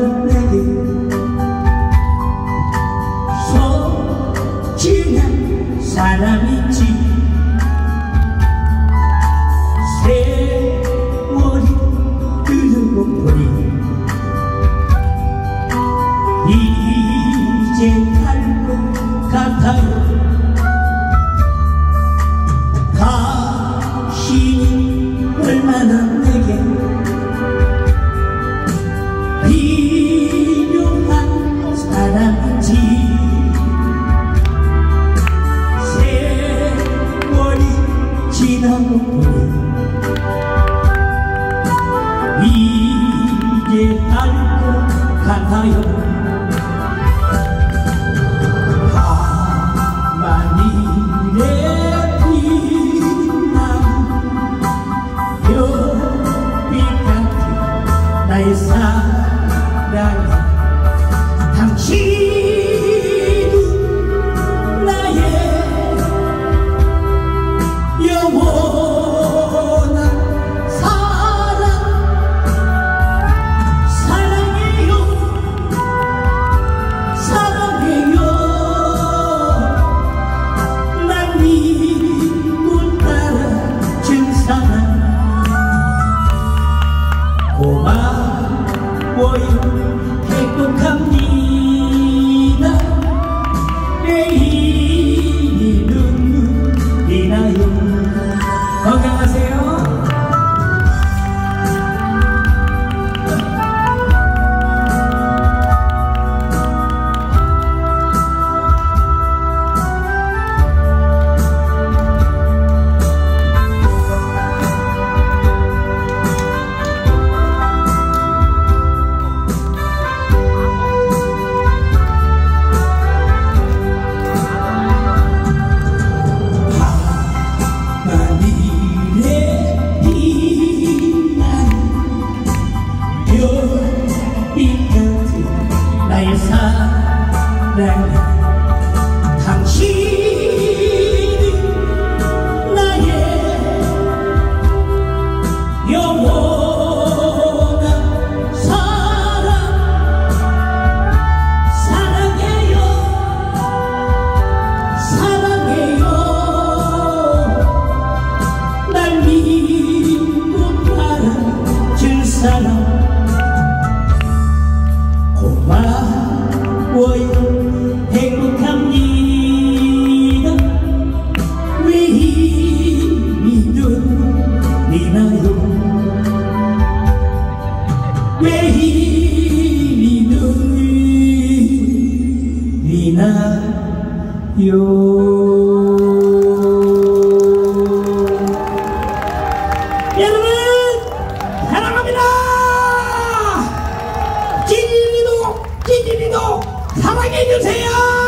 얼마나 내게 소중한 사람인지 세월이 흐르고 보니 이제 갈 것 같아요. 당신이 얼마나 내게 필요한 사람인지 세월이 지나고 보니 이제 알 것 같아요. 밤하늘에 빛나는 별빛 같은 나의 사랑, 당신은 나의 영원한 사랑. 사랑해요, 사랑해요. 날 믿고 따라준 사랑 고마워요. 행복합니다. 내일이 눈물이 나요. 건강하세요. 나의 사랑, 당신은 나의 영원한 사랑. 사랑해요, 사랑해요. 날 믿고 따라준 사랑 고마워요. 행복합니다. 왜 이미 눈이 나요. 왜 이미 눈이 나요. 여러분 사랑합니다. 찌질이도 사랑해주세요.